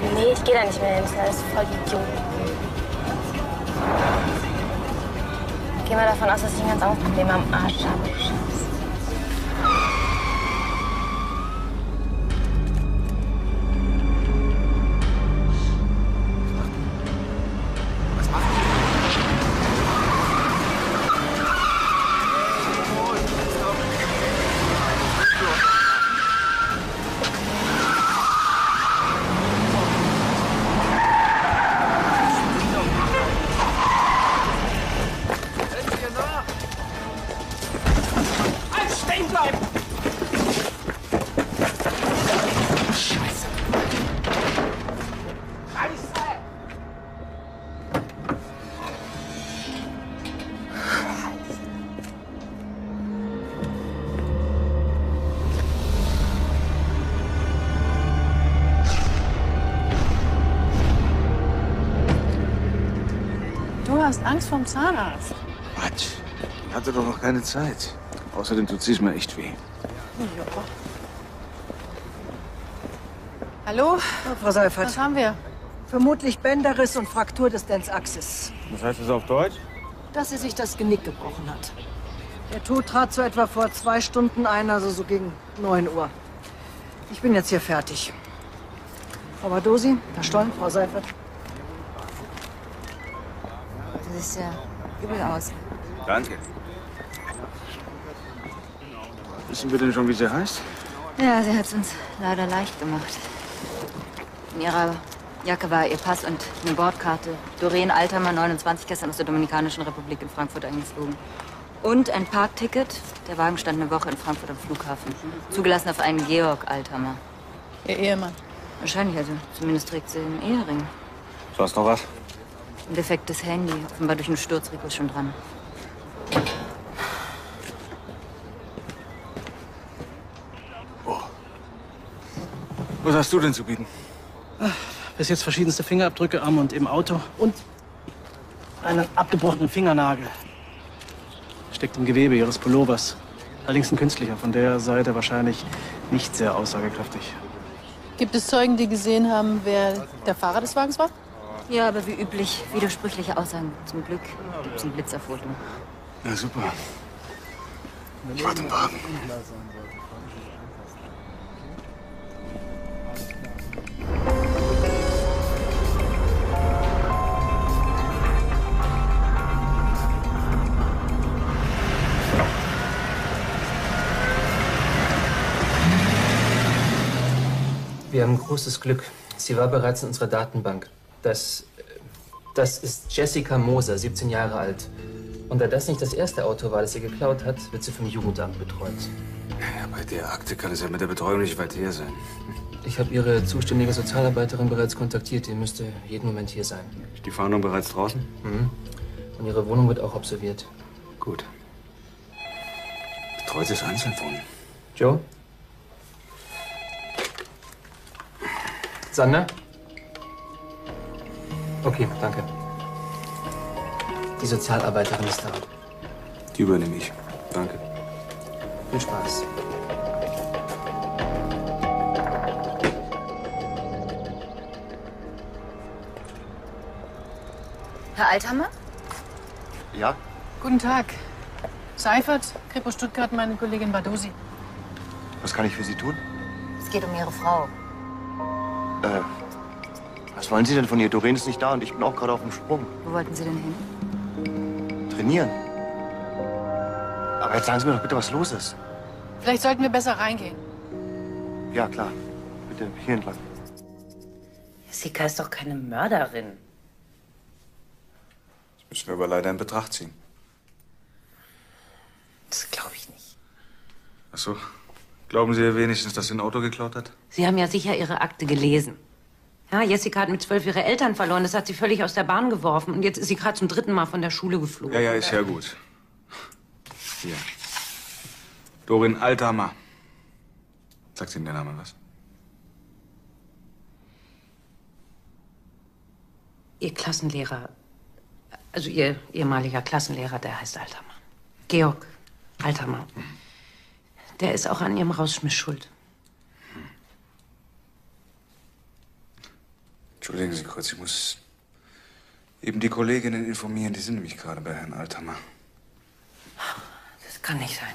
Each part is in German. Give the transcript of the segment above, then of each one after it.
Nee, ich gehe da nicht mehr hin. Das ist alles voll Idioten. Geh mal davon aus, dass ich ein ganz anderes Problem am Arsch habe. Scheiße. Du hast Angst vorm Zahnarzt. Quatsch. Ich hatte doch noch keine Zeit. Außerdem tut es mir echt weh. Ja. Hallo? Frau Seifert. Was haben wir? Vermutlich Bänderriss und Fraktur des Dens Axis. Was heißt das auf Deutsch? Dass sie sich das Genick gebrochen hat. Der Tod trat so etwa vor 2 Stunden ein, also so gegen 9 Uhr. Ich bin jetzt hier fertig. Frau Badosi, Herr Stoll, Frau Seifert. Das sieht ja übel aus. Danke. Wissen wir denn schon, wie sie heißt? Ja, sie hat es uns leider leicht gemacht. In ihrer Jacke war ihr Pass und eine Bordkarte. Doreen Althammer, 29, gestern aus der Dominikanischen Republik in Frankfurt eingeflogen. Und ein Parkticket. Der Wagen stand eine Woche in Frankfurt am Flughafen. Zugelassen auf einen Georg Althammer. Ihr Ehemann. Wahrscheinlich, also zumindest trägt sie einen Ehering. Sonst noch was? Ein defektes Handy, offenbar durch einen Sturz, Rico ist schon dran. Oh. Was hast du denn zu bieten? Bis jetzt verschiedenste Fingerabdrücke am und im Auto und einen abgebrochenen Fingernagel. Steckt im Gewebe ihres Pullovers. Allerdings ein künstlicher, von der Seite wahrscheinlich nicht sehr aussagekräftig. Gibt es Zeugen, die gesehen haben, wer der Fahrer des Wagens war? Ja, aber wie üblich, widersprüchliche Aussagen. Zum Glück gibt es ein Blitzerfoto. Ja, super. Ich warte im Wagen. Wir haben großes Glück. Sie war bereits in unserer Datenbank. Das ist Jessica Moser, 17 Jahre alt. Und da das nicht das erste Auto war, das sie geklaut hat, wird sie vom Jugendamt betreut. Ja, bei der Akte kann es ja mit der Betreuung nicht weit her sein. Ich habe Ihre zuständige Sozialarbeiterin bereits kontaktiert. Die müsste jeden Moment hier sein. Ist die Fahndung bereits draußen? Mhm. Und Ihre Wohnung wird auch observiert. Gut. Betreutes Einzelwohnen. Joe? Sander? Okay, danke. Die Sozialarbeiterin ist da. Die übernehme ich. Danke. Viel Spaß. Herr Althammer? Ja? Guten Tag. Seifert, Kripo Stuttgart, meine Kollegin Badosi. Was kann ich für Sie tun? Es geht um Ihre Frau. Was wollen Sie denn von ihr? Doreen ist nicht da und ich bin auch gerade auf dem Sprung. Wo wollten Sie denn hin? Trainieren. Aber jetzt sagen Sie mir doch bitte, was los ist. Vielleicht sollten wir besser reingehen. Ja, klar. Bitte hier entlang. Jessica ist doch keine Mörderin. Das müssen wir aber leider in Betracht ziehen. Das glaube ich nicht. Ach so. Glauben Sie wenigstens, dass sie ein Auto geklaut hat? Sie haben ja sicher Ihre Akte gelesen. Ja, Jessica hat mit 12 ihre Eltern verloren. Das hat sie völlig aus der Bahn geworfen. Und jetzt ist sie gerade zum 3. Mal von der Schule geflogen. Ja, ist ja gut. Hier. Doreen Althammer. Sagt Ihnen der Name was? Ihr Klassenlehrer, also Ihr ehemaliger Klassenlehrer, der heißt Althammer. Georg Althammer. Der ist auch an Ihrem Rausschmiss schuld. Entschuldigen Sie kurz, ich muss eben die Kolleginnen informieren. Die sind nämlich gerade bei Herrn Althammer. Das kann nicht sein.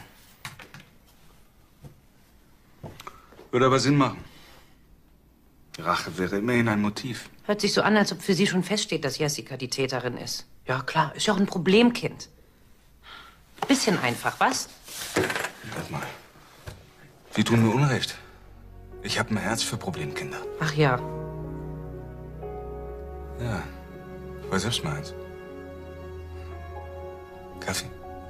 Würde aber Sinn machen. Rache wäre immerhin ein Motiv. Hört sich so an, als ob für Sie schon feststeht, dass Jessica die Täterin ist. Ja, klar. Ist ja auch ein Problemkind. Bisschen einfach, was? Hört mal. Sie tun mir Unrecht. Ich habe ein Herz für Problemkinder. Ach ja. Ja, war selbst mal eins. Kaffee?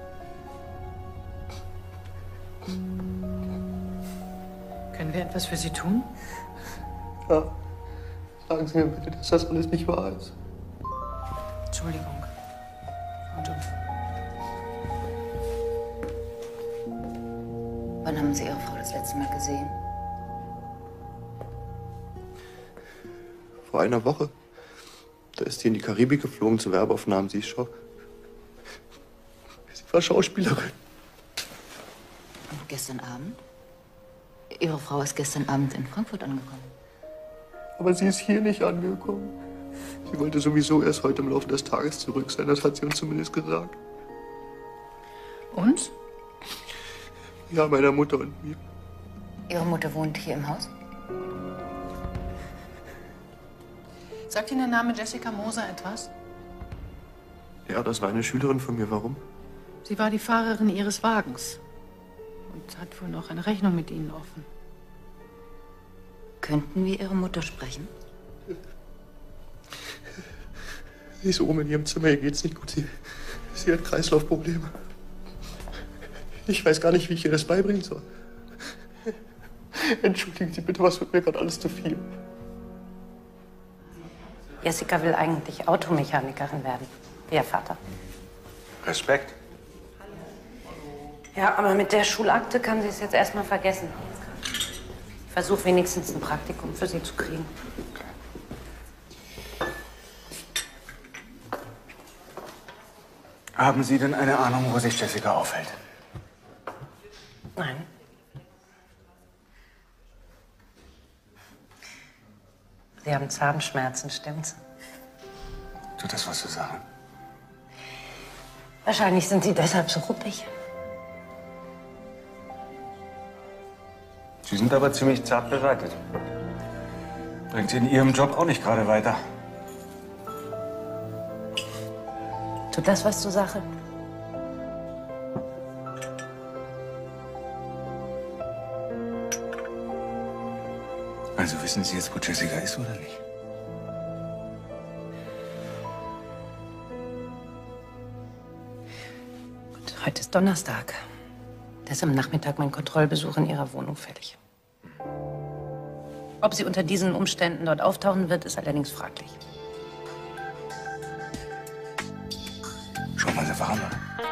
Können wir etwas für Sie tun? Ja. Sagen Sie mir bitte, dass das alles nicht wahr ist. Entschuldigung. Und Wann haben Sie Ihre Frau das letzte Mal gesehen? Vor einer Woche. Da ist sie in die Karibik geflogen zu Werbeaufnahmen. Sie war Schauspielerin. Und gestern Abend? Ihre Frau ist gestern Abend in Frankfurt angekommen. Aber sie ist hier nicht angekommen. Sie wollte sowieso erst heute im Laufe des Tages zurück sein. Das hat sie uns zumindest gesagt. Und? Ja, meiner Mutter und mir. Ihre Mutter wohnt hier im Haus? Sagt Ihnen der Name Jessica Moser etwas? Ja, das war eine Schülerin von mir. Warum? Sie war die Fahrerin Ihres Wagens und hat wohl noch eine Rechnung mit Ihnen offen. Könnten wir Ihre Mutter sprechen? Sie ist oben in ihrem Zimmer. Ihr geht's nicht gut. Sie hat Kreislaufprobleme. Ich weiß gar nicht, wie ich ihr das beibringen soll. Entschuldigen Sie bitte, was wird mir gerade alles zu viel? Jessica will eigentlich Automechanikerin werden. Wie ihr Vater. Respekt. Ja, aber mit der Schulakte kann sie es jetzt erstmal vergessen. Ich versuche wenigstens ein Praktikum für sie zu kriegen. Haben Sie denn eine Ahnung, wo sich Jessica aufhält? Nein. Sie haben Zahnschmerzen, stimmt's? Tut das was zur Sache? Wahrscheinlich sind Sie deshalb so ruppig. Sie sind aber ziemlich zart bereitet. Bringt Sie in Ihrem Job auch nicht gerade weiter. Tut das was zur Sache? Also wissen Sie jetzt, wo Jessica ist oder nicht? Gut, heute ist Donnerstag. Da ist am Nachmittag mein Kontrollbesuch in Ihrer Wohnung fällig. Ob sie unter diesen Umständen dort auftauchen wird, ist allerdings fraglich. Schauen wir uns einfach an.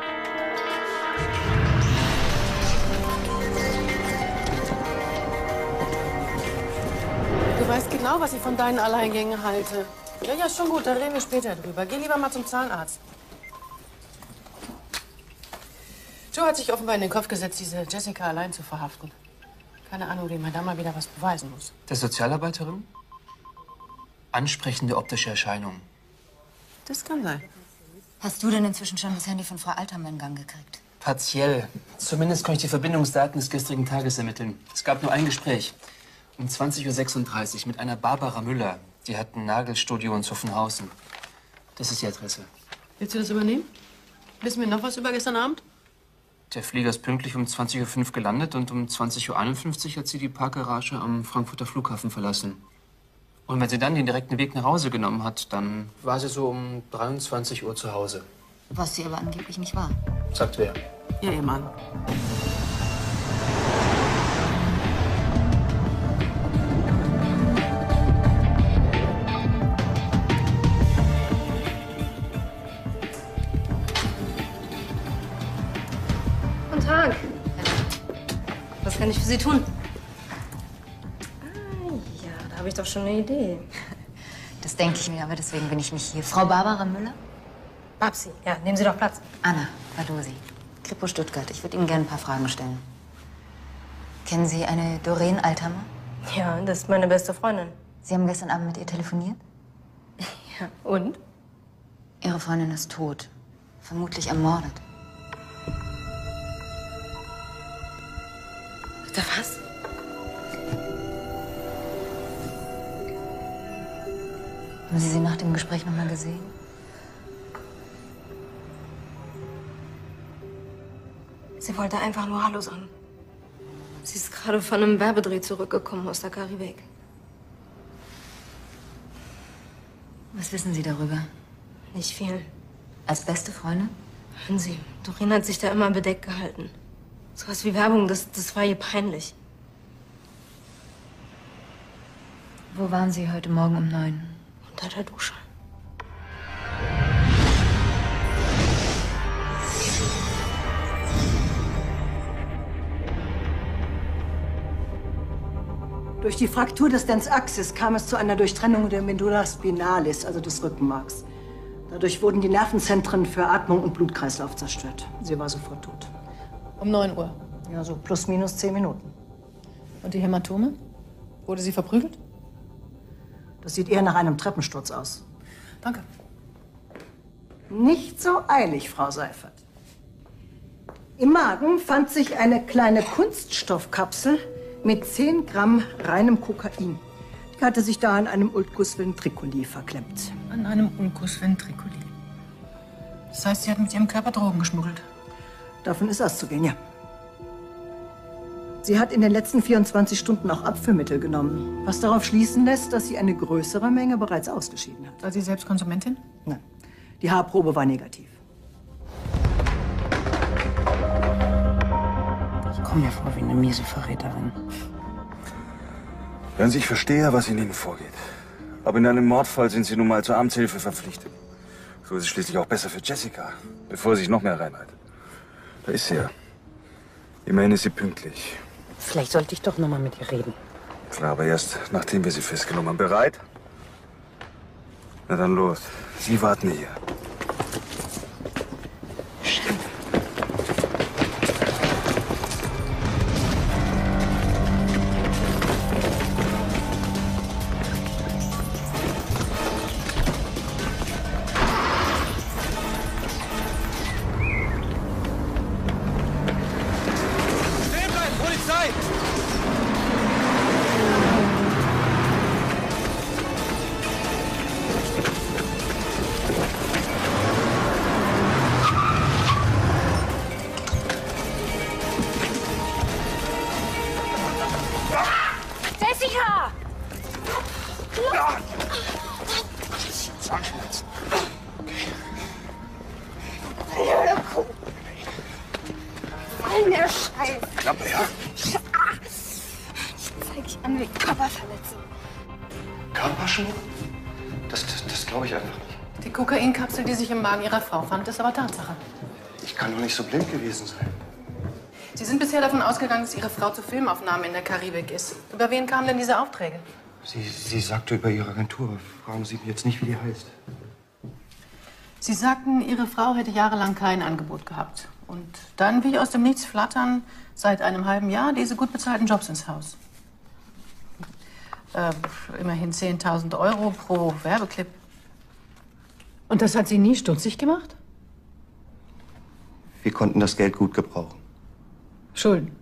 Du weißt genau, was ich von deinen Alleingängen halte. Ja, ja, schon gut, da reden wir später drüber. Geh lieber mal zum Zahnarzt. Joe hat sich offenbar in den Kopf gesetzt, diese Jessica allein zu verhaften. Keine Ahnung, wie man da mal wieder was beweisen muss. Der Sozialarbeiterin? Ansprechende optische Erscheinungen. Das kann sein. Hast du denn inzwischen schon das Handy von Frau Althammer in Gang gekriegt? Partiell. Zumindest konnte ich die Verbindungsdaten des gestrigen Tages ermitteln. Es gab nur ein Gespräch. Um 20:36 Uhr mit einer Barbara Müller. Die hat ein Nagelstudio in Zuffenhausen. Das ist die Adresse. Willst du das übernehmen? Wissen wir noch was über gestern Abend? Der Flieger ist pünktlich um 20:05 Uhr gelandet und um 20:51 Uhr hat sie die Parkgarage am Frankfurter Flughafen verlassen. Und wenn sie dann den direkten Weg nach Hause genommen hat, dann war sie so um 23 Uhr zu Hause. Was sie aber angeblich nicht war. Sagt wer? Ja, ihr Mann. Guten Tag. Was kann ich für Sie tun? Ja, da habe ich doch schon eine Idee. Das denke ich mir, aber deswegen bin ich nicht hier. Frau Barbara Müller? Babsi, ja, nehmen Sie doch Platz. Anna Badosi, Kripo Stuttgart. Ich würde Ihnen gerne ein paar Fragen stellen. Kennen Sie eine Doreen Althammer? Ja, das ist meine beste Freundin. Sie haben gestern Abend mit ihr telefoniert? Ja, und? Ihre Freundin ist tot. Vermutlich ermordet. Da was? Haben Sie sie nach dem Gespräch noch mal gesehen? Sie wollte einfach nur Hallo sagen. Sie ist gerade von einem Werbedreh zurückgekommen aus der Karibik. Was wissen Sie darüber? Nicht viel. Als beste Freundin? Hören Sie, Doreen hat sich da immer bedeckt gehalten. Sowas wie Werbung, das war ihr peinlich. Wo waren Sie heute Morgen um 9? Unter der Dusche. Durch die Fraktur des Dens Axis kam es zu einer Durchtrennung der Medulla spinalis, also des Rückenmarks. Dadurch wurden die Nervenzentren für Atmung und Blutkreislauf zerstört. Sie war sofort tot. Um 9 Uhr. Ja, so plus minus 10 Minuten. Und die Hämatome? Wurde sie verprügelt? Das sieht eher nach einem Treppensturz aus. Danke. Nicht so eilig, Frau Seifert. Im Magen fand sich eine kleine Kunststoffkapsel mit 10 Gramm reinem Kokain. Die hatte sich da an einem Ulcus ventriculi verklemmt. An einem Ulcus ventriculi. Das heißt, sie hat mit ihrem Körper Drogen geschmuggelt. Davon ist auszugehen, ja. Sie hat in den letzten 24 Stunden auch Abführmittel genommen, was darauf schließen lässt, dass sie eine größere Menge bereits ausgeschieden hat. War sie selbst Konsumentin? Nein, die Haarprobe war negativ. Ich komme mir vor wie eine miese Verräterin. Hören Sie, ich verstehe, was in Ihnen vorgeht. Aber in einem Mordfall sind Sie nun mal zur Amtshilfe verpflichtet. So ist es schließlich auch besser für Jessica, bevor sie sich noch mehr reinreitet. Da ist sie ja. Immerhin ist sie pünktlich. Vielleicht sollte ich doch noch mal mit ihr reden. Klar, aber erst nachdem wir sie festgenommen haben. Bereit? Na dann los. Sie warten hier. Jessica! Zahnschmerzen. Blöde Kuh. All der Scheiß. Klappe, ja? Ich zeig dich an wie Körperverletzung. Körperschmuck? Das glaube ich einfach nicht. Die Kokainkapsel, die sich im Magen ihrer Frau fand, ist aber Tatsache. Ich kann doch nicht so blind gewesen sein. Sie sind bisher davon ausgegangen, dass Ihre Frau zu Filmaufnahmen in der Karibik ist. Über wen kamen denn diese Aufträge? Sie sagte über Ihre Agentur. Fragen Sie mich jetzt nicht, wie die heißt. Sie sagten, Ihre Frau hätte jahrelang kein Angebot gehabt. Und dann, wie aus dem Nichts flattern, seit einem halben Jahr diese gut bezahlten Jobs ins Haus. Immerhin 10.000 Euro pro Werbeclip. Und das hat Sie nie stutzig gemacht? Wir konnten das Geld gut gebrauchen. Schulden?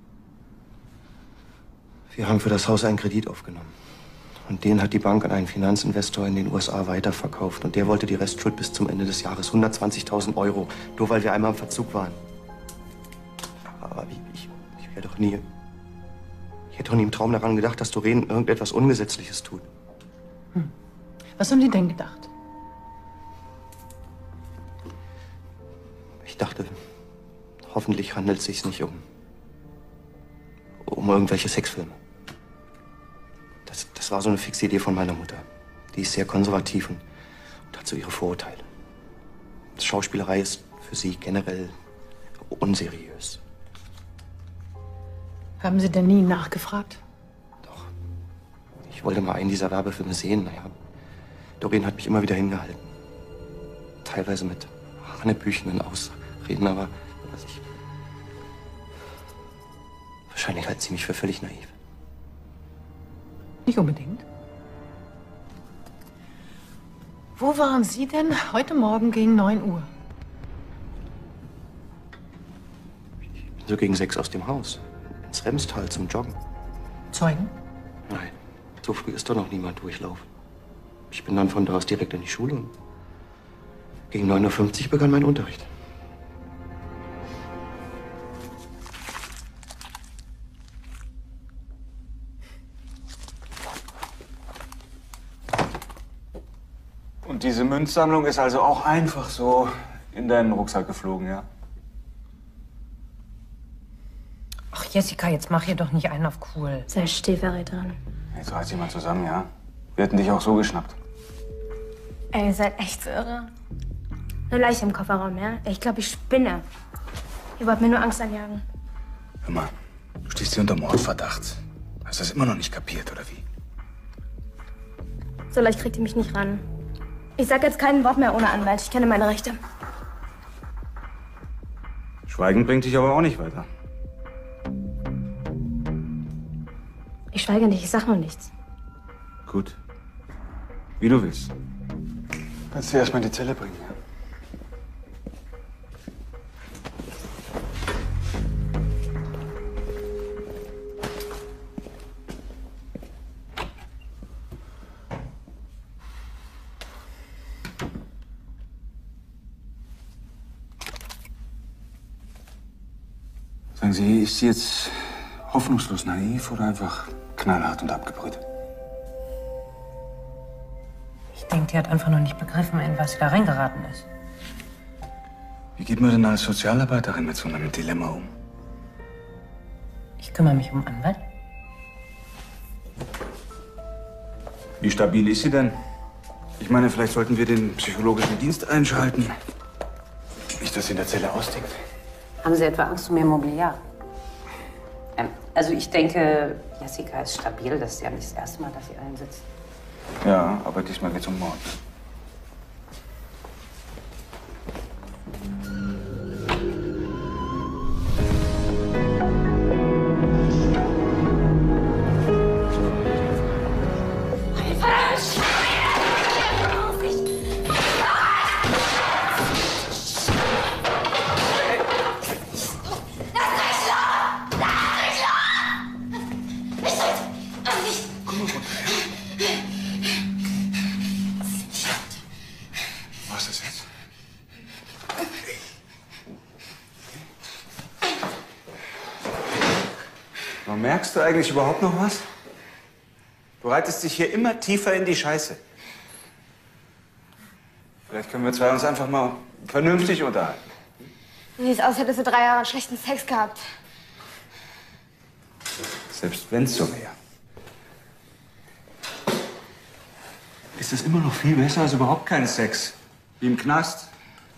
Wir haben für das Haus einen Kredit aufgenommen. Und den hat die Bank an einen Finanzinvestor in den USA weiterverkauft. Und der wollte die Restschuld bis zum Ende des Jahres. 120.000 Euro. Nur weil wir einmal im Verzug waren. Aber ich wäre doch nie... Ich hätte doch nie im Traum daran gedacht, dass Doreen irgendetwas Ungesetzliches tut. Was haben Sie denn gedacht? Ich dachte, hoffentlich handelt es sich nicht um irgendwelche Sexfilme. Das war so eine fixe Idee von meiner Mutter. Die ist sehr konservativ und hat so ihre Vorurteile. Schauspielerei ist für sie generell unseriös. Haben Sie denn nie nachgefragt? Ich wollte mal einen dieser Werbefilme sehen. Naja, Doreen hat mich immer wieder hingehalten. Teilweise mit hanebüchenden Ausreden, aber wahrscheinlich hält sie mich für völlig naiv. Nicht unbedingt. Wo waren Sie denn heute Morgen gegen 9 Uhr? So gegen 6 aus dem Haus. Ins Remstal zum Joggen. Zeugen? Nein, so früh ist doch noch niemand durchlaufen. Ich bin dann von da aus direkt in die Schule und gegen 9:50 Uhr begann mein Unterricht. Und diese Münzsammlung ist also auch einfach so in deinen Rucksack geflogen, ja? Ach, Jessica, jetzt mach hier doch nicht einen auf cool. Sei Stehverräterin. Jetzt reißt jemand zusammen, ja? Wir hätten dich auch so geschnappt. Ey, ihr seid echt so irre. Eine Leiche im Kofferraum, ja? Ich glaube, ich spinne. Ihr wollt mir nur Angst einjagen. Hör mal, du stehst hier unter Mordverdacht. Hast du das immer noch nicht kapiert, oder wie? So leicht kriegt ihr mich nicht ran. Ich sag jetzt kein Wort mehr ohne Anwalt. Ich kenne meine Rechte. Schweigen bringt dich aber auch nicht weiter. Ich schweige nicht, ich sag nur nichts. Gut. Wie du willst. Kannst du erst mal in die Zelle bringen, ja? Sagen Sie, ist sie jetzt hoffnungslos naiv oder einfach knallhart und abgebrüht? Ich denke, die hat einfach noch nicht begriffen, in was sie da reingeraten ist. Wie geht man denn als Sozialarbeiterin mit so einem Dilemma um? Ich kümmere mich um Anwalt. Wie stabil ist sie denn? Ich meine, vielleicht sollten wir den psychologischen Dienst einschalten. Nicht, dass sie in der Zelle austickt. Haben Sie etwa Angst um Ihr Mobiliar? Also ich denke, Jessica ist stabil. Das ist ja nicht das erste Mal, dass sie einsitzt. Ja, aber diesmal geht's um Mord. Was ist jetzt? Merkst du eigentlich überhaupt noch was? Du reitest dich hier immer tiefer in die Scheiße. Vielleicht können wir zwei uns einfach mal vernünftig unterhalten. Sieht aus, hättest du 3 Jahre schlechten Sex gehabt. Selbst wenn's so wäre. Ist das immer noch viel besser als überhaupt keinen Sex? Wie im Knast?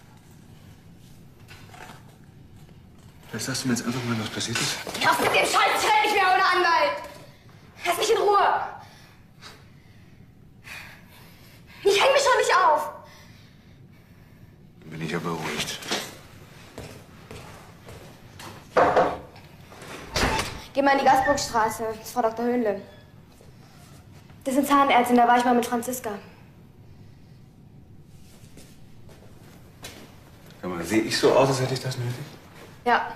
Vielleicht sagst du mir jetzt einfach mal, was passiert ist. Auf mit dem Scheiß, ich rede nicht mehr ohne Anwalt. Lass mich in Ruhe. Ich häng mich schon nicht auf. Dann bin ich ja beruhigt. Geh mal in die Gasburgstraße. Das ist Frau Dr. Höhnle. Das ist eine Zahnärztin, da war ich mal mit Franziska. Sag mal, sehe ich so aus, als hätte ich das nötig? Ja.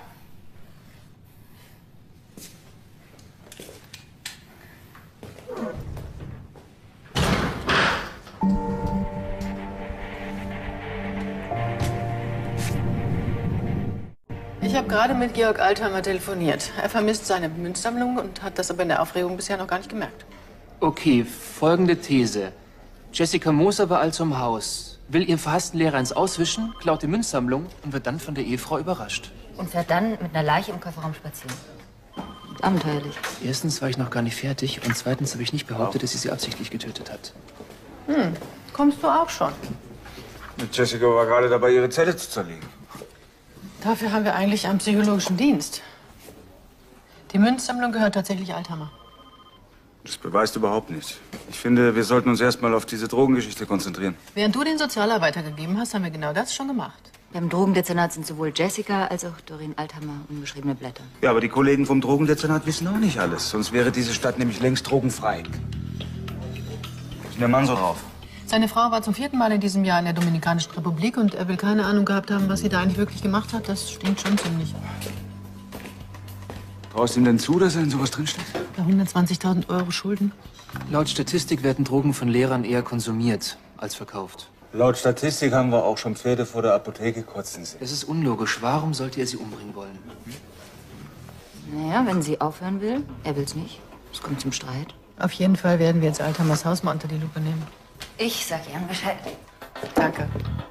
Ich habe gerade mit Georg Altheimer telefoniert. Er vermisst seine Münzsammlung und hat das aber in der Aufregung bisher noch gar nicht gemerkt. Okay, folgende These. Jessica Moser war also im Haus, will ihren verhassten Lehrer ins Auswischen, klaut die Münzsammlung und wird dann von der Ehefrau überrascht. Und fährt dann mit einer Leiche im Kofferraum spazieren. Abenteuerlich. Erstens war ich noch gar nicht fertig und zweitens habe ich nicht behauptet, dass sie absichtlich getötet hat. Kommst du auch schon? Jessica war gerade dabei, ihre Zelle zu zerlegen. Dafür haben wir eigentlich einen psychologischen Dienst. Die Münzsammlung gehört tatsächlich Altheimer. Das beweist überhaupt nichts. Ich finde, wir sollten uns erstmal auf diese Drogengeschichte konzentrieren. Während du den Sozialarbeiter gegeben hast, haben wir genau das schon gemacht. Beim Drogendezernat sind sowohl Jessica als auch Doreen Altheimer unbeschriebene Blätter. Ja, aber die Kollegen vom Drogendezernat wissen auch nicht alles. Sonst wäre diese Stadt nämlich längst drogenfrei. Was ist denn der Mann so drauf? Seine Frau war zum 4. Mal in diesem Jahr in der Dominikanischen Republik und er will keine Ahnung gehabt haben, was sie da eigentlich wirklich gemacht hat. Das stimmt schon ziemlich. Traust du ihm denn zu, dass er in sowas drinsteht? Bei 120.000 Euro Schulden. Laut Statistik werden Drogen von Lehrern eher konsumiert als verkauft. Laut Statistik haben wir auch schon Pferde vor der Apotheke kotzen sehen. Das ist unlogisch. Warum sollte er sie umbringen wollen? Naja, wenn sie aufhören will. Er will's nicht. Es kommt zum Streit. Auf jeden Fall werden wir jetzt Altamers Haus mal unter die Lupe nehmen. Ich sag Jan Bescheid. Danke.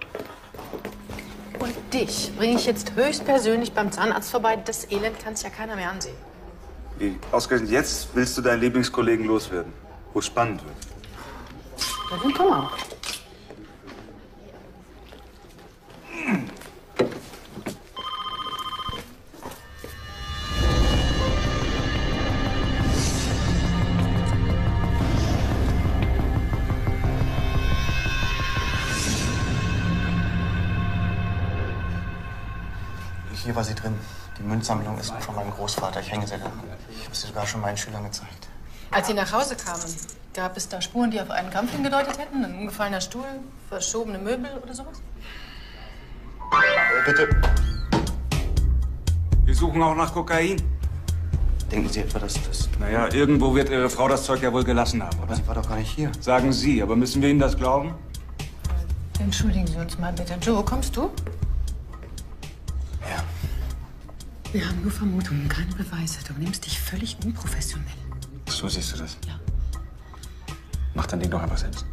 Und dich bringe ich jetzt höchstpersönlich beim Zahnarzt vorbei. Das Elend kann sich ja keiner mehr ansehen. Wie? Ausgerechnet jetzt willst du deinen Lieblingskollegen loswerden, wo es spannend wird. Dann komm auch. Hier war sie drin. Die Münzsammlung ist von meinem Großvater. Ich hänge sie da. Ich habe sie sogar schon meinen Schülern gezeigt. Als Sie nach Hause kamen, gab es da Spuren, die auf einen Kampf hingedeutet hätten? Ein umgefallener Stuhl, verschobene Möbel oder sowas? Bitte. Wir suchen auch nach Kokain. Denken Sie etwa, dass das... Naja, irgendwo wird Ihre Frau das Zeug ja wohl gelassen haben, oder? Sie war doch gar nicht hier. Sagen Sie, aber müssen wir Ihnen das glauben? Entschuldigen Sie uns mal bitte. Joe, kommst du? Ja. Wir haben nur Vermutungen, keine Beweise. Du nimmst dich völlig unprofessionell. So siehst du das? Ja. Mach dein Ding doch einfach selbst.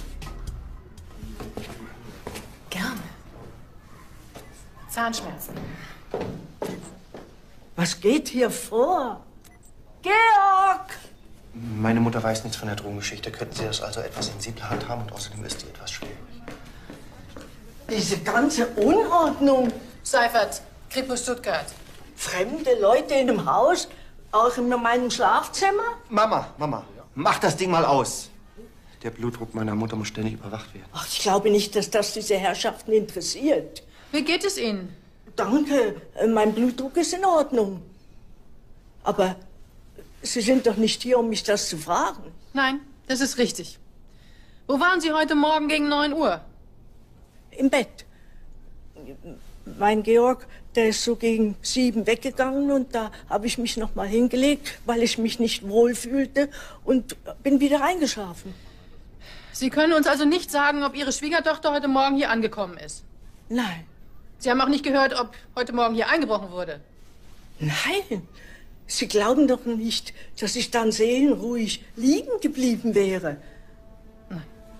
Gerne. Zahnschmerzen. Was geht hier vor? Georg! Meine Mutter weiß nichts von der Drogengeschichte. Könnten Sie das also etwas sensibler handhaben? Und außerdem ist sie etwas schwierig. Diese ganze Unordnung. Seifert, Kripo Stuttgart. Fremde Leute in dem Haus, auch in meinem Schlafzimmer? Mama, mach das Ding mal aus. Der Blutdruck meiner Mutter muss ständig überwacht werden. Ach, ich glaube nicht, dass das diese Herrschaften interessiert. Wie geht es Ihnen? Danke, mein Blutdruck ist in Ordnung. Aber Sie sind doch nicht hier, um mich das zu fragen. Nein, das ist richtig. Wo waren Sie heute Morgen gegen 9 Uhr? Im Bett. Mein Georg, der ist so gegen 7 weggegangen und da habe ich mich noch mal hingelegt, weil ich mich nicht wohl fühlte und bin wieder eingeschlafen. Sie können uns also nicht sagen, ob Ihre Schwiegertochter heute Morgen hier angekommen ist? Nein. Sie haben auch nicht gehört, ob heute Morgen hier eingebrochen wurde? Nein. Sie glauben doch nicht, dass ich dann seelenruhig liegen geblieben wäre. Nein.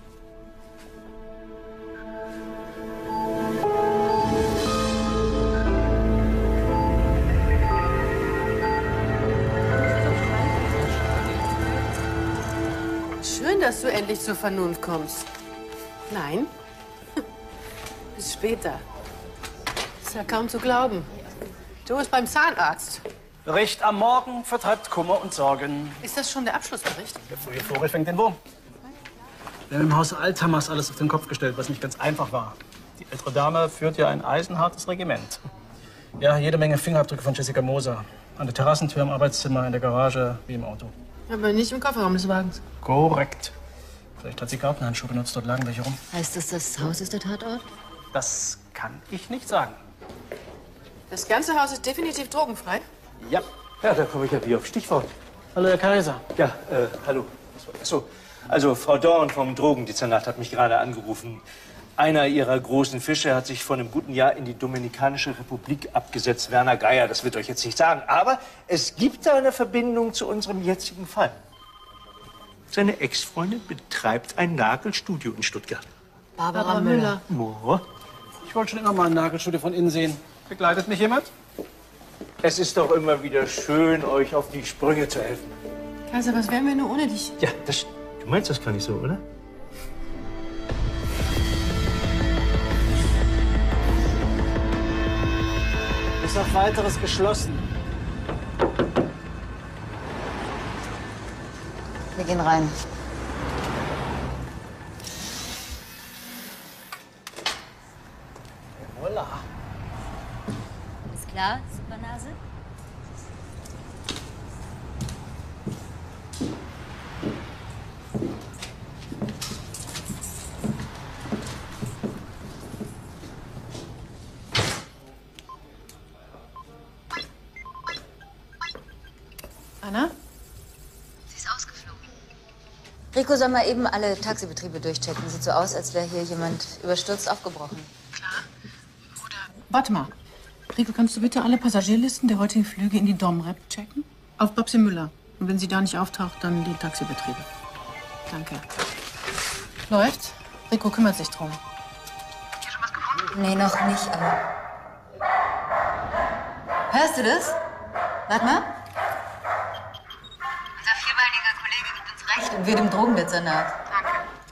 Schön, dass du endlich zur Vernunft kommst. Nein? Bis später. Ist ja kaum zu glauben. Joe ist beim Zahnarzt. Bericht am Morgen vertreibt Kummer und Sorgen. Ist das schon der Abschlussbericht? Der frühe Vogel fängt den Wurm. Wir haben im Haus Althammers alles auf den Kopf gestellt, was nicht ganz einfach war. Die ältere Dame führt ja ein eisenhartes Regiment. Ja, jede Menge Fingerabdrücke von Jessica Moser. An der Terrassentür, im Arbeitszimmer, in der Garage, wie im Auto. Aber nicht im Kofferraum des Wagens. Korrekt. Vielleicht hat sie Gartenhandschuhe benutzt, dort lagen welche rum. Heißt das, das Haus ist der Tatort? Das kann ich nicht sagen. Das ganze Haus ist definitiv drogenfrei? Ja. Ja, da komme ich ja wie auf Stichwort. Hallo, Herr Kaiser. Ja, hallo. Achso, also Frau Dorn vom Drogendezernat hat mich gerade angerufen. Einer ihrer großen Fische hat sich vor einem guten Jahr in die Dominikanische Republik abgesetzt. Werner Geier, das wird euch jetzt nicht sagen. Aber es gibt da eine Verbindung zu unserem jetzigen Fall. Seine Ex-Freundin betreibt ein Nagelstudio in Stuttgart. Barbara Müller. Oh. Ich wollte schon immer mal ein Nagelstudio von innen sehen. Begleitet mich jemand? Es ist doch immer wieder schön, euch auf die Sprünge zu helfen. Kaiser, was wären wir nur ohne dich? Ja, du meinst das gar nicht so, oder? Bis auf Weiteres geschlossen. Wir gehen rein. Voila. Ist klar, Supernase? Rico soll mal eben alle Taxibetriebe durchchecken. Sieht so aus, als wäre hier jemand überstürzt aufgebrochen. Warte mal. Rico, kannst du bitte alle Passagierlisten der heutigen Flüge in die Domrep checken? Auf Babsi Müller. Und wenn sie da nicht auftaucht, dann die Taxibetriebe. Danke. Läuft? Rico kümmert sich drum. Nee, noch nicht, aber... Hörst du das? Warte mal. Unser vierbeiniger Kollege gibt uns recht und wir dem Drogendezernat. Danke.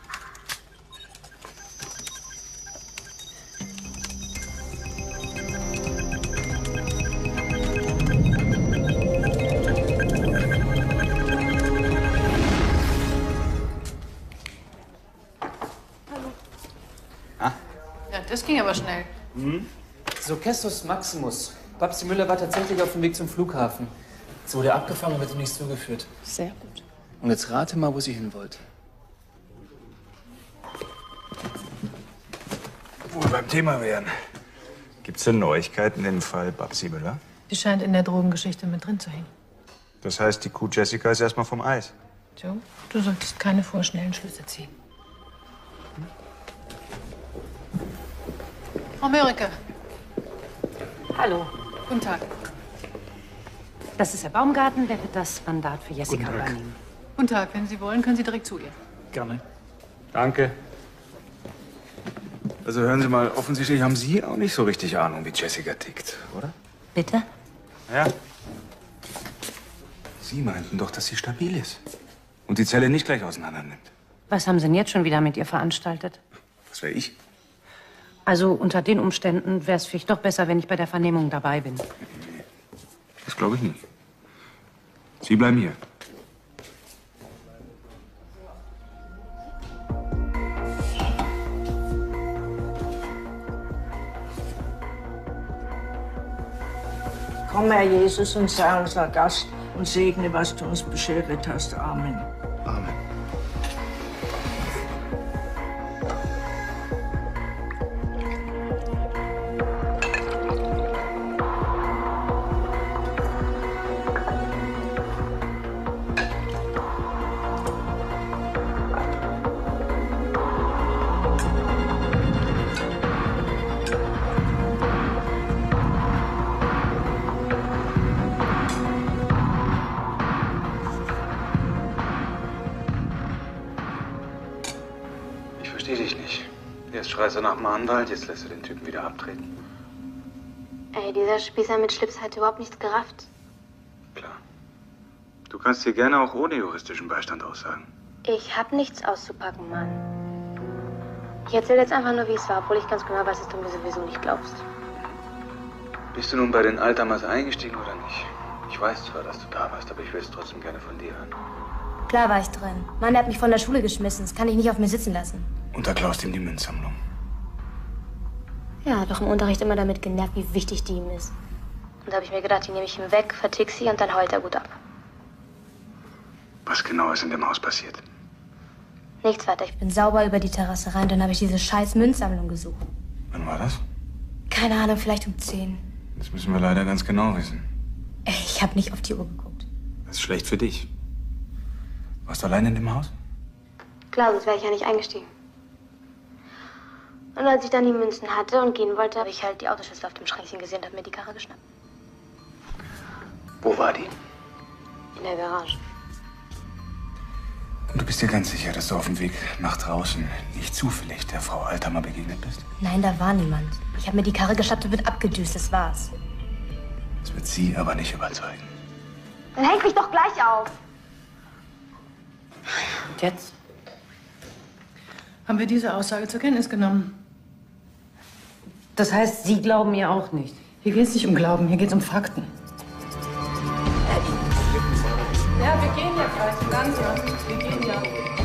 Ja, das ging aber schnell. So, Kestus Maximus. Babsi Müller war tatsächlich auf dem Weg zum Flughafen. Sie wurde abgefangen und wird zunächst zugeführt. Sehr gut. Und jetzt rate mal, wo sie hin wollte. Wo wir beim Thema wären. Gibt's denn Neuigkeiten im Fall Babsi Müller? Die scheint in der Drogengeschichte mit drin zu hängen. Das heißt, die Kuh Jessica ist erstmal vom Eis. Joe, du solltest keine vorschnellen Schlüsse ziehen. Frau Mörike. Hallo. Guten Tag. Das ist Herr Baumgarten, der wird das Mandat für Jessica übernehmen. Guten Tag. Wenn Sie wollen, können Sie direkt zu ihr. Gerne. Danke. Also hören Sie mal, offensichtlich haben Sie auch nicht so richtig Ahnung, wie Jessica tickt, oder? Bitte? Ja. Sie meinten doch, dass sie stabil ist. Und die Zelle nicht gleich auseinander nimmt. Was haben Sie denn jetzt schon wieder mit ihr veranstaltet? Was wäre ich? Also unter den Umständen wäre es vielleicht doch besser, wenn ich bei der Vernehmung dabei bin. Das glaube ich nicht. Sie bleiben hier. Komm, Herr Jesus, und sei unser Gast und segne, was du uns beschert hast. Amen. Amen. Ich verstehe dich nicht. Erst schreist du nach dem Anwalt, jetzt lässt du den Typen wieder abtreten. Ey, dieser Spießer mit Schlips hat überhaupt nichts gerafft. Klar. Du kannst hier gerne auch ohne juristischen Beistand aussagen. Ich hab nichts auszupacken, Mann. Ich erzähle jetzt einfach nur, wie es war, obwohl ich ganz genau weiß, dass du mir sowieso nicht glaubst. Bist du nun bei den Altamers eingestiegen oder nicht? Ich weiß zwar, dass du da warst, aber ich will es trotzdem gerne von dir hören. Klar war ich drin. Mann, der hat mich von der Schule geschmissen. Das kann ich nicht auf mir sitzen lassen. Und da klaust ihm die Münzsammlung. Ja, hat doch im Unterricht immer damit genervt, wie wichtig die ihm ist. Und da habe ich mir gedacht, die nehme ich ihm weg, vertick sie und dann heult er gut ab. Was genau ist in dem Haus passiert? Nichts weiter. Ich bin sauber über die Terrasse rein, dann habe ich diese scheiß Münzsammlung gesucht. Wann war das? Keine Ahnung, vielleicht um 10. Das müssen wir leider ganz genau wissen. Ey, ich habe nicht auf die Uhr geguckt. Das ist schlecht für dich. Warst du allein in dem Haus? Klar, sonst wäre ich ja nicht eingestiegen. Und als ich dann die Münzen hatte und gehen wollte, habe ich halt die Autoschlüssel auf dem Schränkchen gesehen und habe mir die Karre geschnappt. Wo war die? In der Garage. Und du bist dir ganz sicher, dass du auf dem Weg nach draußen nicht zufällig der Frau Altamer begegnet bist? Nein, da war niemand. Ich habe mir die Karre geschnappt und bin abgedüst, das war's. Das wird sie aber nicht überzeugen. Dann häng mich doch gleich auf. Und jetzt? Haben wir diese Aussage zur Kenntnis genommen? Das heißt, Sie glauben ihr auch nicht? Hier geht's nicht um Glauben, hier geht's um Fakten. Ja, wir gehen ja gleich, langsam. Wir gehen ja.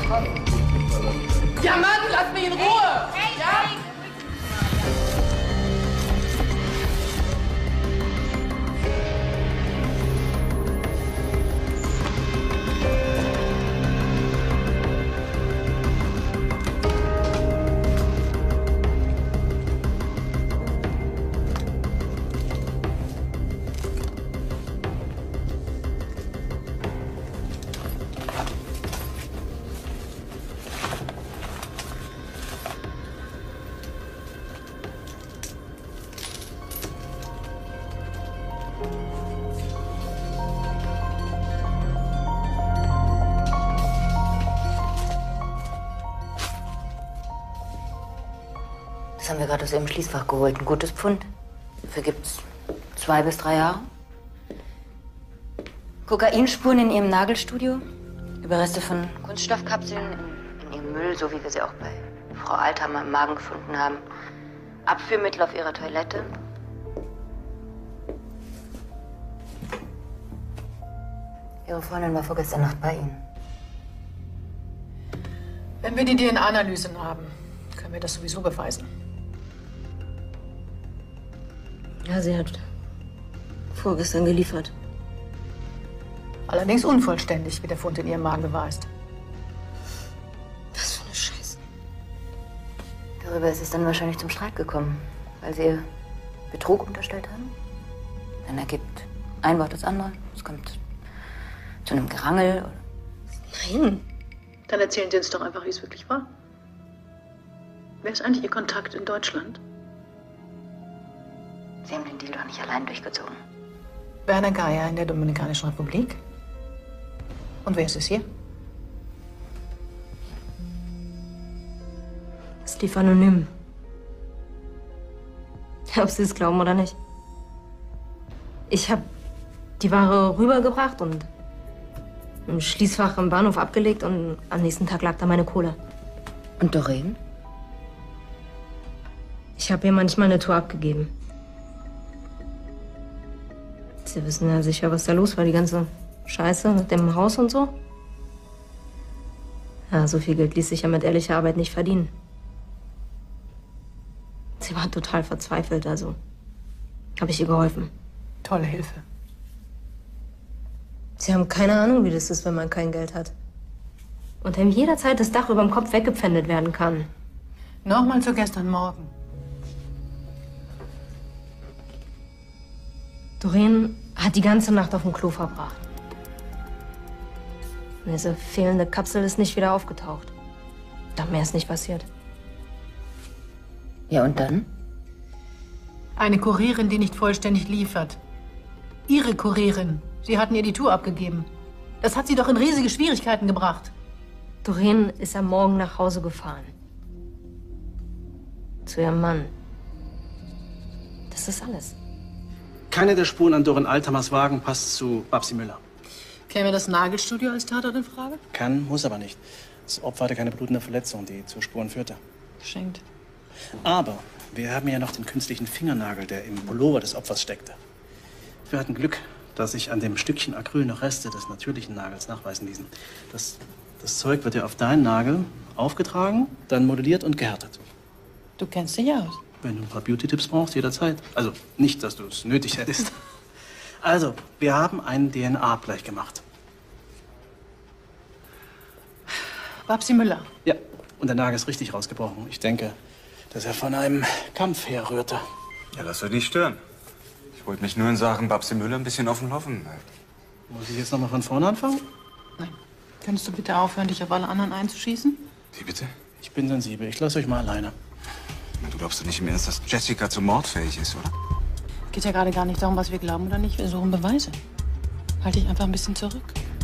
Ja, Mann, lass mich in Ruhe! Ja? Das haben wir gerade aus ihrem Schließfach geholt. Ein gutes Pfund. Dafür gibt's 2 bis 3 Jahre. Kokainspuren in ihrem Nagelstudio. Überreste von Kunststoffkapseln in ihrem Müll, so wie wir sie auch bei Frau Althammer im Magen gefunden haben. Abführmittel auf ihrer Toilette. Ihre Freundin war vorgestern Nacht bei Ihnen. Wenn wir die DNA-Analysen haben, können wir das sowieso beweisen. Ja, sie hat vorgestern geliefert. Allerdings unvollständig, wie der Fund in ihrem Magen beweist. Was für eine Scheiße. Darüber ist es dann wahrscheinlich zum Streit gekommen, weil Sie ihr Betrug unterstellt haben. Dann ergibt ein Wort das andere. Es kommt zu einem Gerangel. Nein. Dann erzählen Sie uns doch einfach, wie es wirklich war. Wer ist eigentlich Ihr Kontakt in Deutschland? Sie haben den Deal doch nicht allein durchgezogen. Werner Geier in der Dominikanischen Republik. Und wer ist es hier? Es lief anonym. Ob Sie es glauben oder nicht. Ich habe die Ware rübergebracht und im Schließfach im Bahnhof abgelegt und am nächsten Tag lag da meine Kohle. Und Doreen? Ich habe ihr manchmal eine Tour abgegeben. Sie wissen ja sicher, was da los war, die ganze Scheiße mit dem Haus und so. Ja, so viel Geld ließ sich ja mit ehrlicher Arbeit nicht verdienen. Sie war total verzweifelt, also habe ich ihr geholfen. Tolle Hilfe. Sie haben keine Ahnung, wie das ist, wenn man kein Geld hat. Und einem jederzeit das Dach über dem Kopf weggepfändet werden kann. Nochmal zu gestern Morgen. Doreen hat die ganze Nacht auf dem Klo verbracht. Und diese fehlende Kapsel ist nicht wieder aufgetaucht. Da mehr ist nicht passiert. Ja, und dann? Eine Kurierin, die nicht vollständig liefert. Ihre Kurierin. Sie hatten ihr die Tour abgegeben. Das hat sie doch in riesige Schwierigkeiten gebracht. Doreen ist am Morgen nach Hause gefahren. Zu ihrem Mann. Das ist alles. Keine der Spuren an Doreen Althammers Wagen passt zu Babsi Müller. Käme das Nagelstudio als Tatort in Frage? Kann, muss aber nicht. Das Opfer hatte keine blutende Verletzung, die zu Spuren führte. Geschenkt. Aber wir haben ja noch den künstlichen Fingernagel, der im Pullover des Opfers steckte. Wir hatten Glück, dass sich an dem Stückchen Acryl noch Reste des natürlichen Nagels nachweisen ließen. Das Zeug wird ja auf deinen Nagel aufgetragen, dann modelliert und gehärtet. Du kennst dich aus. Wenn du ein paar Beauty-Tipps brauchst, jederzeit. Also nicht, dass du es nötig hättest. Also, wir haben einen DNA-Abgleich gemacht. Babsi Müller. Ja, und der Nagel ist richtig rausgebrochen. Ich denke, dass er von einem Kampf herrührte. Ja, lass euch nicht stören. Ich wollte mich nur in Sachen Babsi Müller ein bisschen auf dem Laufenden halten. Muss ich jetzt noch mal von vorne anfangen? Nein. Könntest du bitte aufhören, dich auf alle anderen einzuschießen? Wie bitte? Ich bin sensibel. Ich lasse euch mal alleine. Du glaubst doch nicht im Ernst, dass Jessica zum Mord fähig ist, oder? Geht ja gerade gar nicht darum, was wir glauben oder nicht. Wir suchen Beweise. Halte dich einfach ein bisschen zurück.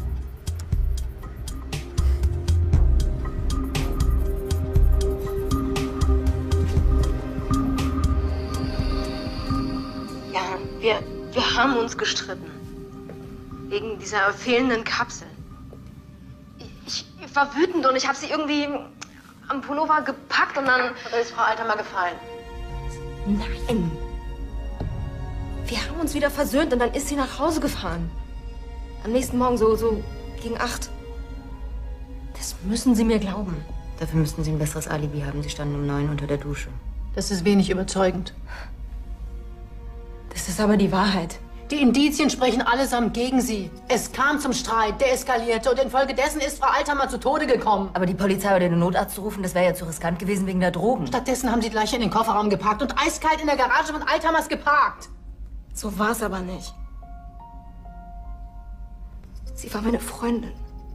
Ja, wir haben uns gestritten. Wegen dieser fehlenden Kapsel. Ich war wütend und ich habe sie irgendwie am Pullover gepackt und dann... Oder ist Frau Althammer gefallen? Nein. Wir haben uns wieder versöhnt und dann ist sie nach Hause gefahren. Am nächsten Morgen so gegen 8. Das müssen Sie mir glauben. Dafür müssten Sie ein besseres Alibi haben. Sie standen um 9 unter der Dusche. Das ist wenig überzeugend. Das ist aber die Wahrheit. Die Indizien sprechen allesamt gegen sie. Es kam zum Streit, der eskalierte und infolgedessen ist Frau Althammer zu Tode gekommen. Aber die Polizei oder den Notarzt zu rufen, das wäre ja zu riskant gewesen wegen der Drogen. Stattdessen haben sie die Leiche in den Kofferraum geparkt und eiskalt in der Garage von Althammers geparkt. So war es aber nicht. Sie war meine Freundin.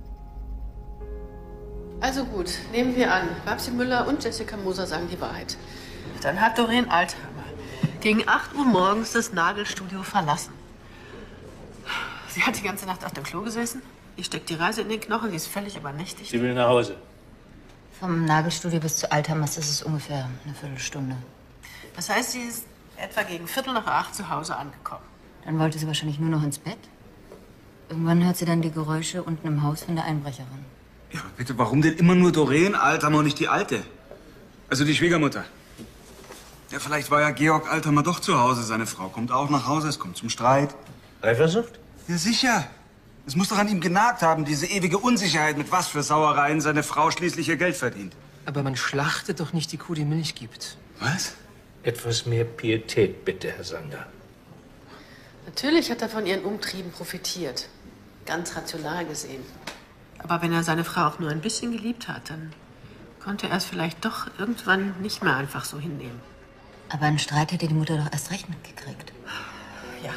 Also gut, nehmen wir an, Babsi Müller und Jessica Moser sagen die Wahrheit. Dann hat Doreen Althammer gegen 8 Uhr morgens das Nagelstudio verlassen. Sie hat die ganze Nacht auf dem Klo gesessen. Ihr steckt die Reise in den Knochen, sie ist völlig übernächtigt. Sie will nach Hause. Vom Nagelstudio bis zu Althammers ist es ungefähr eine Viertelstunde. Das heißt, sie ist etwa gegen 7:45 zu Hause angekommen. Dann wollte sie wahrscheinlich nur noch ins Bett. Irgendwann hört sie dann die Geräusche unten im Haus von der Einbrecherin. Ja, aber bitte, warum denn immer nur Doreen, Althammer und nicht die Alte? Also die Schwiegermutter. Ja, vielleicht war ja Georg Althammer doch zu Hause. Seine Frau kommt auch nach Hause, es kommt zum Streit. Eifersucht? Ja, sicher. Es muss doch an ihm genagt haben, diese ewige Unsicherheit, mit was für Sauereien seine Frau schließlich ihr Geld verdient. Aber man schlachtet doch nicht die Kuh, die Milch gibt. Was? Etwas mehr Pietät, bitte, Herr Sander. Natürlich hat er von ihren Umtrieben profitiert. Ganz rational gesehen. Aber wenn er seine Frau auch nur ein bisschen geliebt hat, dann konnte er es vielleicht doch irgendwann nicht mehr einfach so hinnehmen. Aber einen Streit hätte die Mutter doch erst recht mitgekriegt. Ja.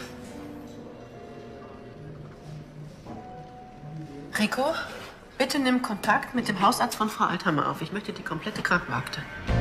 Rico, bitte nimm Kontakt mit dem Hausarzt von Frau Althammer auf. Ich möchte die komplette Krankenakte.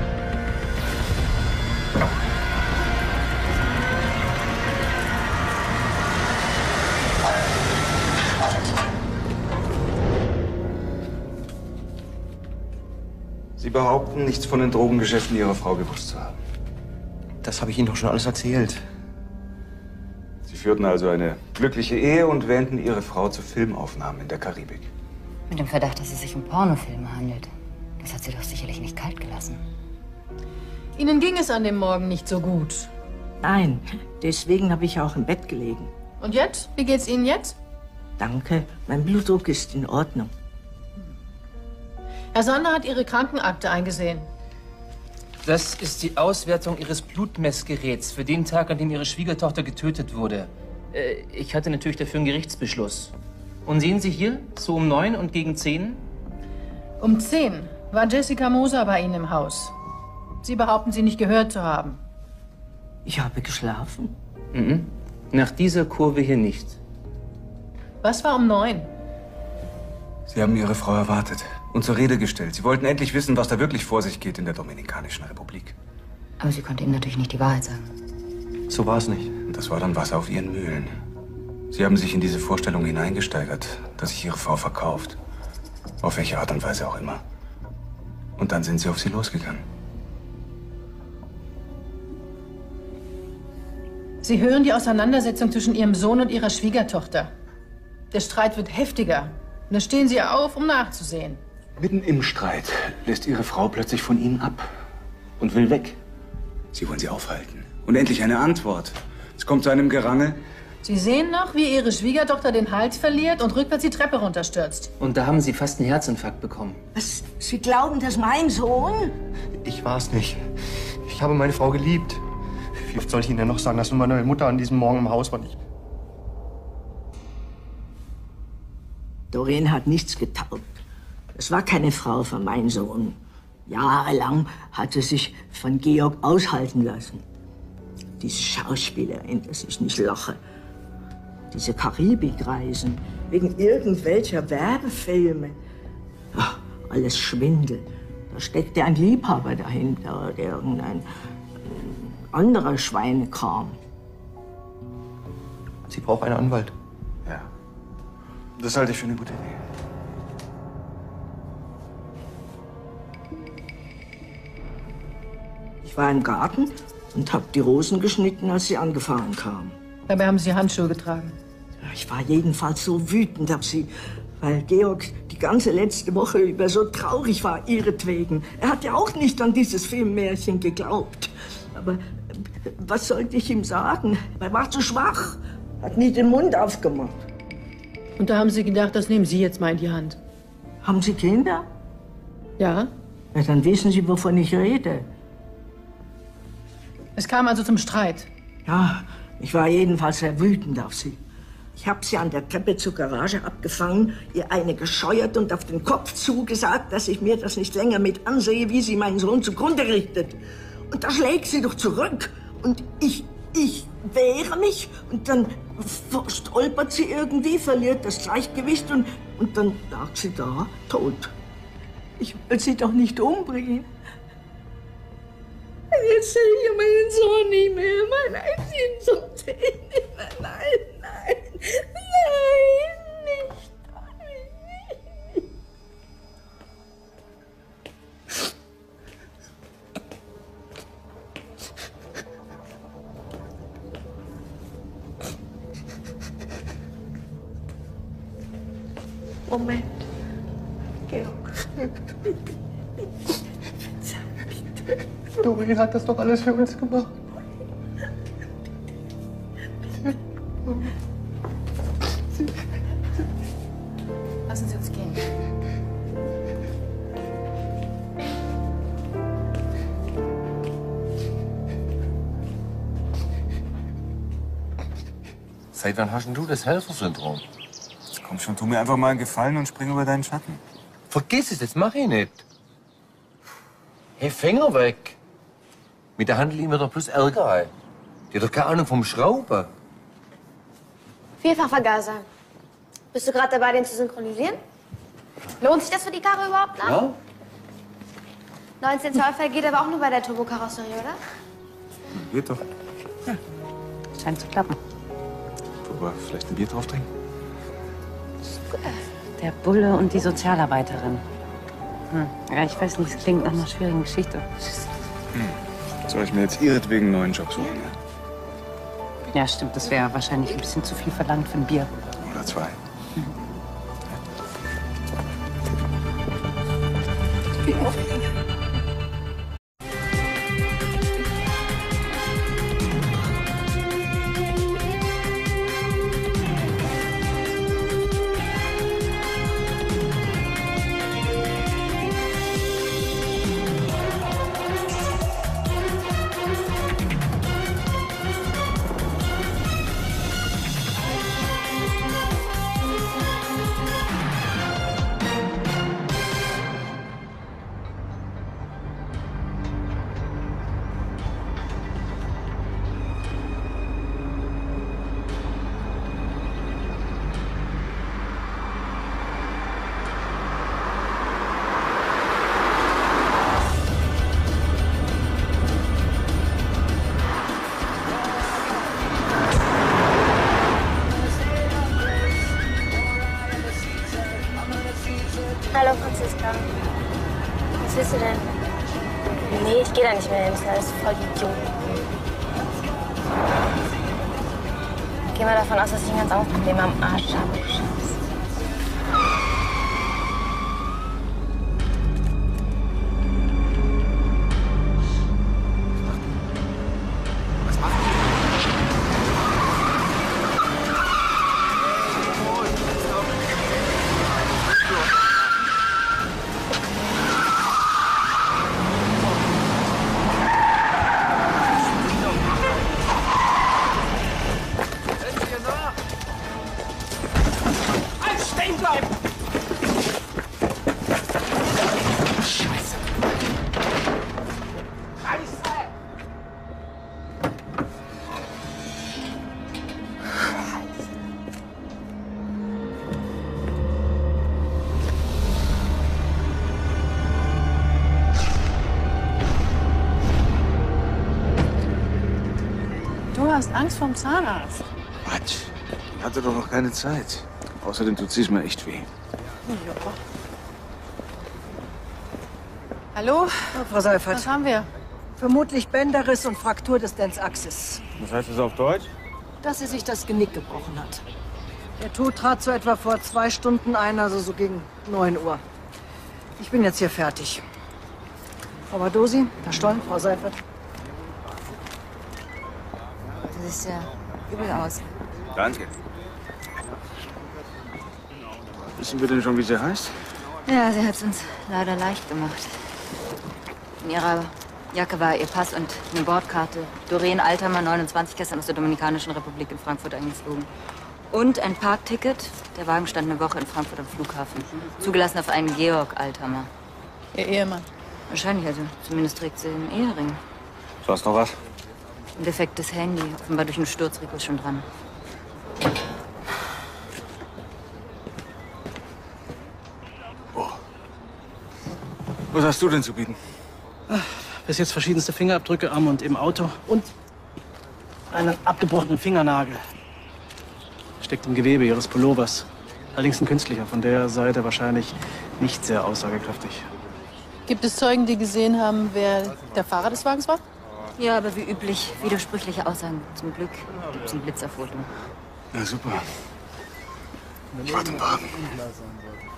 Sie behaupten, nichts von den Drogengeschäften Ihrer Frau gewusst zu haben. Das habe ich Ihnen doch schon alles erzählt. Sie führten also eine glückliche Ehe und wähnten Ihre Frau zu Filmaufnahmen in der Karibik. Mit dem Verdacht, dass es sich um Pornofilme handelt. Das hat sie doch sicherlich nicht kalt gelassen. Ihnen ging es an dem Morgen nicht so gut. Nein, deswegen habe ich auch im Bett gelegen. Und jetzt? Wie geht's Ihnen jetzt? Danke, mein Blutdruck ist in Ordnung. Herr Sander hat Ihre Krankenakte eingesehen. Das ist die Auswertung Ihres Blutmessgeräts für den Tag, an dem Ihre Schwiegertochter getötet wurde. Ich hatte natürlich dafür einen Gerichtsbeschluss. Und sehen Sie hier, so um 9 und gegen 10? Um 10 war Jessica Moser bei Ihnen im Haus. Sie behaupten, sie nicht gehört zu haben. Ich habe geschlafen. Mhm. Nach dieser Kurve hier nicht. Was war um 9? Sie haben Ihre Frau erwartet und zur Rede gestellt. Sie wollten endlich wissen, was da wirklich vor sich geht in der Dominikanischen Republik. Aber sie konnte ihm natürlich nicht die Wahrheit sagen. So war es nicht. Das war dann Wasser auf Ihren Mühlen. Sie haben sich in diese Vorstellung hineingesteigert, dass sich Ihre Frau verkauft. Auf welche Art und Weise auch immer. Und dann sind Sie auf sie losgegangen. Sie hören die Auseinandersetzung zwischen Ihrem Sohn und Ihrer Schwiegertochter. Der Streit wird heftiger. Und da stehen Sie auf, um nachzusehen. Mitten im Streit lässt Ihre Frau plötzlich von Ihnen ab und will weg. Sie wollen sie aufhalten. Und endlich eine Antwort. Es kommt zu einem Gerangel. Sie sehen noch, wie Ihre Schwiegertochter den Hals verliert und rückwärts die Treppe runterstürzt. Und da haben Sie fast einen Herzinfarkt bekommen. Was? Sie glauben, dass mein Sohn? Ich war es nicht. Ich habe meine Frau geliebt. Wie oft soll ich Ihnen denn noch sagen, dass nur meine Mutter an diesem Morgen im Haus war? Doreen hat nichts getaugt. Es war keine Frau von meinem Sohn. Jahrelang hat sie sich von Georg aushalten lassen. Diese Schauspielerin, dass ich nicht lache. Diese Karibikreisen, wegen irgendwelcher Werbefilme. Ach, alles Schwindel. Da steckte ein Liebhaber dahinter oder irgendein anderer Schweinekram. Sie braucht einen Anwalt. Ja. Das halte ich für eine gute Idee. Ich war im Garten und habe die Rosen geschnitten, als sie angefahren kam. Dabei haben Sie Handschuhe getragen. Ich war jedenfalls so wütend auf sie, weil Georg die ganze letzte Woche über so traurig war, ihretwegen. Er hat ja auch nicht an dieses Filmmärchen geglaubt. Aber was sollte ich ihm sagen? Er war zu schwach, hat nie den Mund aufgemacht. Und da haben Sie gedacht, das nehmen Sie jetzt mal in die Hand. Haben Sie Kinder? Ja. Ja, dann wissen Sie, wovon ich rede. Es kam also zum Streit. Ja, ich war jedenfalls sehr wütend auf sie. Ich habe sie an der Treppe zur Garage abgefangen, ihr eine gescheuert und auf den Kopf zugesagt, dass ich mir das nicht länger mit ansehe, wie sie meinen Sohn zugrunde richtet. Und da schlägt sie doch zurück. Und ich wehre mich und dann stolpert sie irgendwie, verliert das Gleichgewicht und dann lag sie da, tot. Ich will sie doch nicht umbringen. Jetzt sehe ich meinen Sohn nicht mehr, mein einzigen Sohn nicht mehr. Nein, nein, nein, nicht. Moment. Georg. Doreen hat das doch alles für uns gemacht. Lassen Sie uns gehen. Seit wann hast denn du das Helfersyndrom? Komm schon, tu mir einfach mal einen Gefallen und spring über deinen Schatten. Vergiss es, das mach ich nicht. Hey, Finger weg. Mit der Hand liegen wir doch bloß Ärger ein. Die hat doch keine Ahnung vom Schrauben. Vielfachvergaser. Bist du gerade dabei, den zu synchronisieren? Lohnt sich das für die Karre überhaupt noch? Ja? 19 Zoll geht aber auch nur bei der Turbokarosserie, oder? Geht doch. Scheint zu klappen. Aber vielleicht ein Bier drauf trinken? Der Bulle und die Sozialarbeiterin. Ja, ich weiß nicht, es klingt nach einer schwierigen Geschichte. Soll ich mir jetzt ihretwegen einen neuen Job suchen? Ja, stimmt, das wäre wahrscheinlich ein bisschen zu viel verlangt für ein Bier. Oder zwei. Hallo, Franziska. Was willst du denn? Nee, ich gehe da nicht mehr hin. Das ist alles voll die Idioten. Geh mal davon aus, dass ich ein ganz anderes Problem am Arsch habe. Stehen bleiben! Scheiße! Scheiße! Du hast Angst vorm Zahnarzt. Quatsch. Ich hatte doch noch keine Zeit. Außerdem tut es mir echt weh. Hallo? Frau Seifert. Was haben wir? Vermutlich Bänderriss und Fraktur des Dens-Axis. Was heißt das auf Deutsch? Dass sie sich das Genick gebrochen hat. Der Tod trat so etwa vor 2 Stunden ein, also so gegen 9 Uhr. Ich bin jetzt hier fertig. Frau Badosi, Herr Stoll, Frau Seifert. Das sieht ja übel aus. Danke. Wissen wir denn schon, wie sie heißt? Ja, sie hat es uns leider leicht gemacht. In ihrer Jacke war ihr Pass und eine Bordkarte. Doreen Altermann, 29, gestern aus der Dominikanischen Republik in Frankfurt eingeflogen. Und ein Parkticket. Der Wagen stand eine Woche in Frankfurt am Flughafen. Zugelassen auf einen Georg Altermann. Ihr Ehemann. Wahrscheinlich, also zumindest trägt sie einen Ehering. Sonst noch was? Ein defektes Handy, offenbar durch einen Sturz, Rico ist schon dran. Was hast du denn zu bieten? Bis jetzt verschiedenste Fingerabdrücke am und im Auto und einen abgebrochenen Fingernagel. Steckt im Gewebe ihres Pullovers. Allerdings ein künstlicher, von der Seite wahrscheinlich nicht sehr aussagekräftig. Gibt es Zeugen, die gesehen haben, wer der Fahrer des Wagens war? Ja, aber wie üblich, widersprüchliche Aussagen. Zum Glück gibt es ein Blitzerfoto. Na super. Ich warte im Wagen.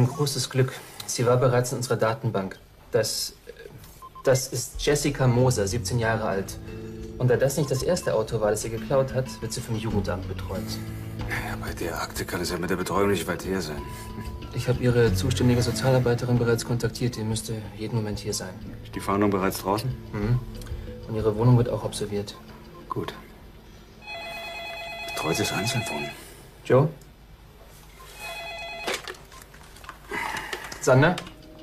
haben großes Glück. Sie war bereits in unserer Datenbank. Das ist Jessica Moser, 17 Jahre alt. Und da das nicht das erste Auto war, das sie geklaut hat, wird sie vom Jugendamt betreut. Ja, bei der Akte kann es ja mit der Betreuung nicht weit her sein. Ich habe Ihre zuständige Sozialarbeiterin bereits kontaktiert. Die müsste jeden Moment hier sein. Ist die Fahndung bereits draußen? Mhm. Und Ihre Wohnung wird auch observiert. Gut. Betreutes Einzelwohnen. Joe? Sander?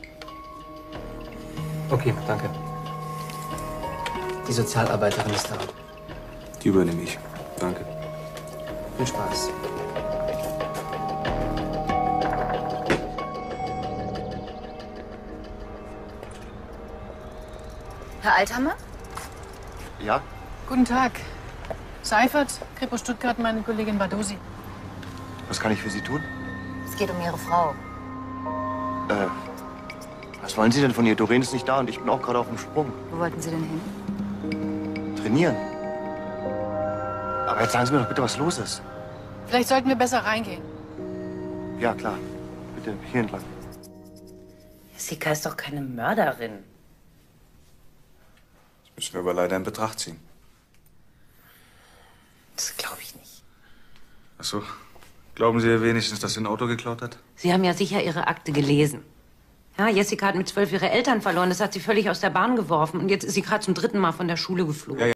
Okay, danke. Die Sozialarbeiterin ist da. Die übernehme ich. Danke. Viel Spaß. Herr Althammer? Ja? Guten Tag. Seifert, Kripo Stuttgart, meine Kollegin Badosi. Was kann ich für Sie tun? Es geht um Ihre Frau. Was wollen Sie denn von ihr? Doreen ist nicht da und ich bin auch gerade auf dem Sprung. Wo wollten Sie denn hin? Trainieren. Aber jetzt sagen Sie mir doch bitte, was los ist. Vielleicht sollten wir besser reingehen. Ja, klar. Bitte hier entlang. Jessica ist doch keine Mörderin. Das müssen wir aber leider in Betracht ziehen. Das glaube ich nicht. Ach so. Glauben Sie ja wenigstens, dass sie ein Auto geklaut hat? Sie haben ja sicher Ihre Akte gelesen. Ja, Jessica hat mit 12 ihre Eltern verloren. Das hat sie völlig aus der Bahn geworfen. Und jetzt ist sie gerade zum 3. Mal von der Schule geflogen. Ja,